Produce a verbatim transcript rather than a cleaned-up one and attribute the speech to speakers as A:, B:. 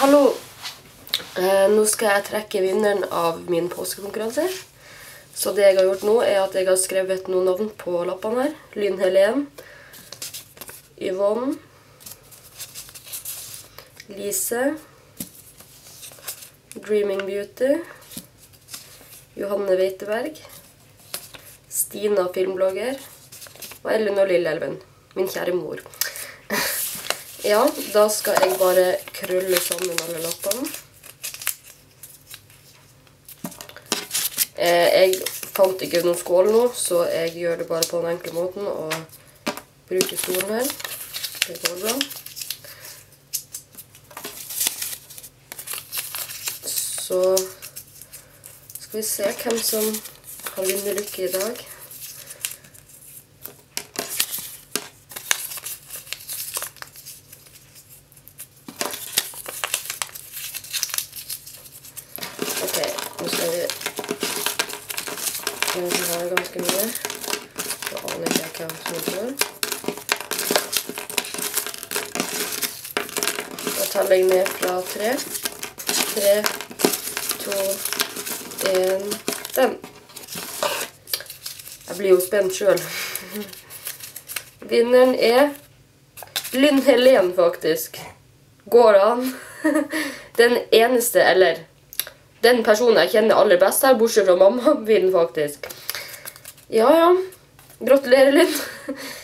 A: Hallo! Eh, nå skal jeg trekke vinneren av min påskekonkurranse. Så det jeg har gjort nå er at jeg har skrevet noen navn på lappene her. Lynn Helen, Yvonne, Lise, Dreaming Beauty, Johanne Veiteberg, Stina filmblogger og Ellen og Lillelven, min kjære mor. Ja, da skal jeg bare krølle sammen alle lappene. Jeg fant ikke noen skål nå, så jeg gjør det bare på den enkle måten og bruker stolen her. Det går bra. Så skal vi se hvem som har vinnerlykke i dag. Ok, nå skal vi... Den har ganske mye. Så aner ikke jeg hvem som får. Da teller jeg ned fra tre. Tre, to, en, den. Jeg blir jo spent selv. Vinneren er Lynn Helen, faktisk. Går an. Den eneste, eller... Den personen jeg kjenner aller best her, bortsett fra mamma, vinner faktisk. Ja, ja. Gratulerer, Lynn.